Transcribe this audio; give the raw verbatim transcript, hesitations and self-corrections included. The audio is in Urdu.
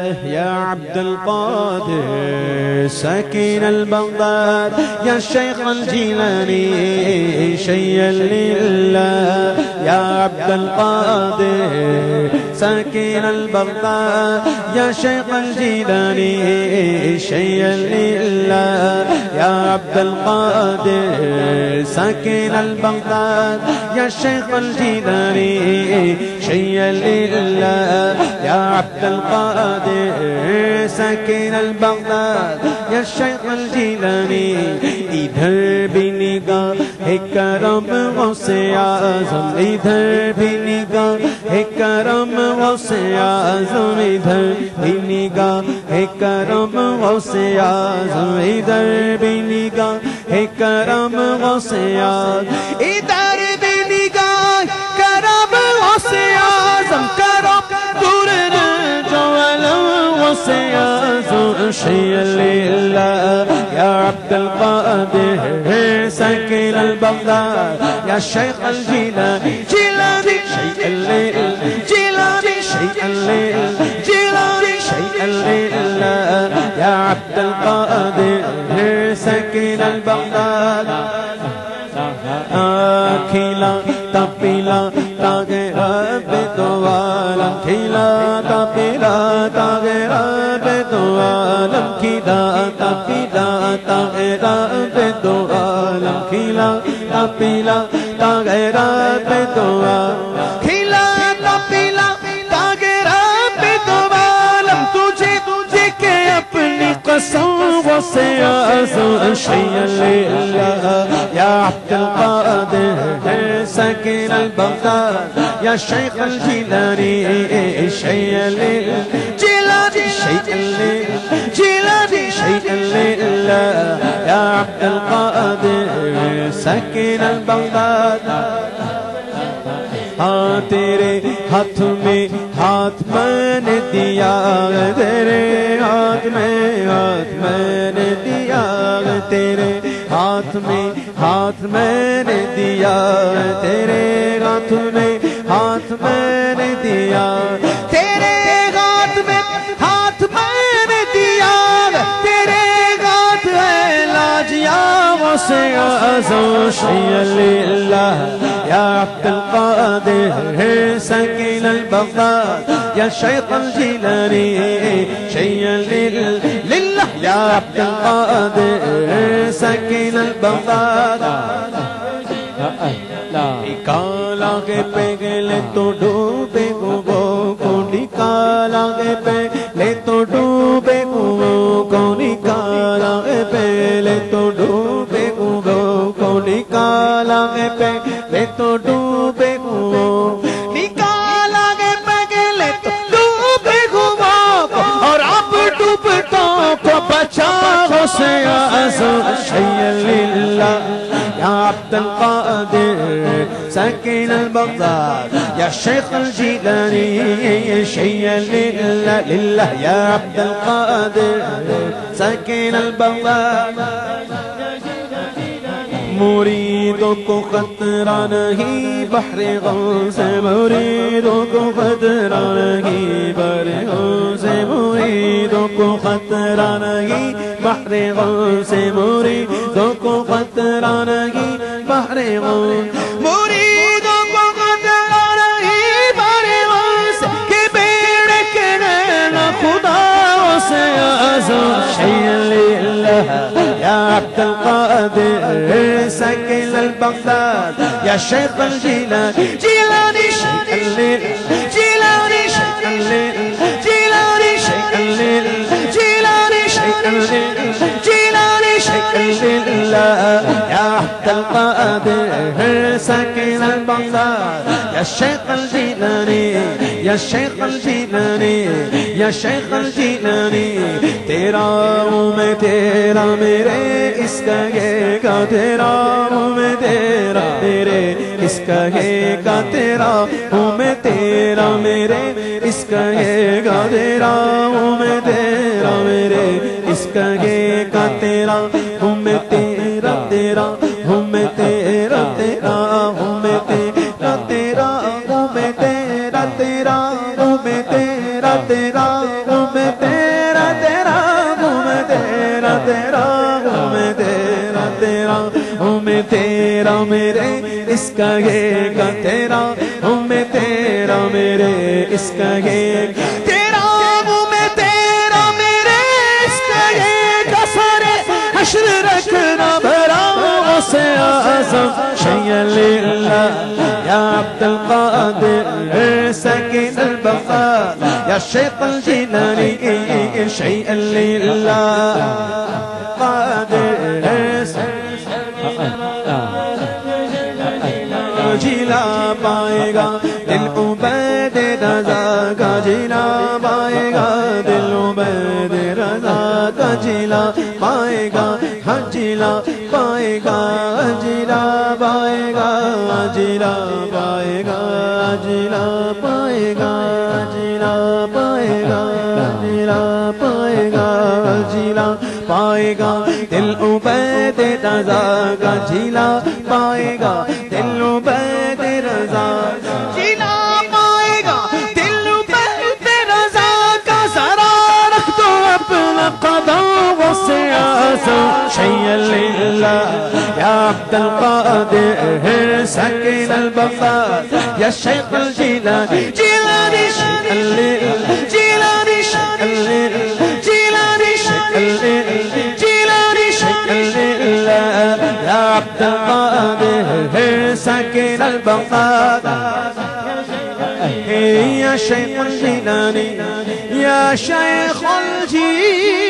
يا عبد القادر ساكن البغداد يا شيخ الجيلاني شيئا لله يا عبد القادر ساكن البغداد يا شيخ الجيلاني شيئا لله يا عبد القادر ساكن البغداد يا شيخ الجيلاني شيئا لله يا عبد القادر ساكن البغداد يا شيخ الجیلانی ادھر بھی نگاہ ہے کرم غوث اعظم ادھر بھی نگاہ ہے کرم غوث اعظم ادھر بھی نگاہ ہے کرم غوث اعظم ادھر بھی نگاہ ہے کرم غوث اعظم ادھر بھی نگاہ کرم غوث اعظم کرم دور جو علم غوث اعظم شیئا للہ یا عبد القادر ساکن البغداد یا شیخ الجیلانی جیلانی شیئا للہ جیلانی شیئا للہ جیلانی شیئا للہ یا عبد القادر ساکن البغداد کھیلا تپیلا تاگے رب دو عالم کھیلا تپیلا تاگے رب دو عالم کھیلا تپیلا تاگے رب دو عالم کھیلا تپیلا تاگے رب دو عالم کھیلا تپیلا تاگے رب دو عالم تجھے تجھے کے اپنی قسم غوث اعظم شیئا للہ یا عبد القادر ساکن البغداد یا شیخ الجیلانی شیئا للہ جیلانی شیئا للہ جیلانی شیئا للہ یا عبد القادر ساکن البغداد ہاں تیرے ہاتھ میں ہاتھ میں نے دیا تیرے ہاتھ میں ہاتھ میں نے دیا تیرے ہاتھ میں ہاتھ میں نے دیا تیرے ہاتھ میں ہاتھ میں نے دیا تیرے ہاتھ میں ہاتھ میں نے دیا تیرے ہاتھ ہے لاجیا غوث اعظم شیئا للہ یا عبد القادر ساکن البغداد یا شیخ الجیلانی شیئا للہ یا عبد القادر ساکن البغداد نکالا گے پہلے تو ڈوبے گو کو نکالا گے پہلے تو ڈوبے گو کو نکالا گے پہلے تو ڈوبے گو کو نکالا گے پہلے تو ڈوبے گو نکالا گے پہلے تو ڈوبے گو اور اب ڈوبتوں کو بچا غوث اعظم شیئا للہ یا عبد القادر ساکن البغداد یا شیخ الجیلانی شیئا للہ للہ یا عبد القادر ساکن البغداد مریدوں کو خطرہ نہیں بحر غم سے مریدوں کو خطرہ نہیں بحر غم سے مریدوں کو خطرہ نہیں بحر غم سے مریدوں کو خطرہ نہیں بحر غم مریدوں کو خطرہ نہیں بحر غم سے کہ بیڑے کے نینا خدا سے اعظم شیئا للہ یا عبد القادر ساکن البغداد یا شیخ الجیلانی جیلانی شیئا للہ جیلانی شیئا للہ جیلانی شیئا للہ جیلانی شیئا للہ جیلانی شیئا للہ یا عبد القادر ساکن البغداد یا شیخ الجیلانی یا شیخ الجیلانی یا شیخ الجیلانی تیرا ہوں میں تیرا میرے اس کا ہے گا تیرا ہوں میں تیرا میرے اس کا ہے گا تیرا ہوں میں تیرا میرے اس کا ہے گا تیرا ہوں میں تیرا میرے اس کا ہے گا تیرا ہوں میں تیرا تیرا ہوں میں تیرا تیرا ہوں میں تیرا تیرا ہوں میں تیرا تیرا ہوں میں تیرا تیرا ہوں میں تیرا ہوں میں تیرا میرے اس کا یہ کا تیرا ہوں میں تیرا میرے اس کا یہ تیرا ہوں میں تیرا میرے اس کا یہ کا سارے حشر رکھنا بھرا سے اعظم شیئا للہ یا عبد القادر سکین البقاء یا شیخ الجیلانی شیئا للہ قادر جیلا پائے گا دل عبید رضا کا جیلا پائے گا دل عبید رضا کا جیلا پائے گا ہاں جیلا پائے گا جیلا پائے گا جیلا پائے گا جیلا پائے گا جیلا پائے گا جیلا پائے گا جیلا پائے گا دل عبید رضا کا جیلا پائے گا دل عبید رضا جیلا پائے گا دل عبید رضا کا ذرا رکھ دو اپنا قدم سے اعظم شیئا للہ یا عبد القادر سکین البقاء یا شیخ الجیلانی جیلانی شیئا للہ جیلانی شیئا للہ جیلانی شیئا للہ جیلانی شیئا للہ یا عبد القادر سکین البقاء یا شیخ الجیلانی یا شیخ الجیلانی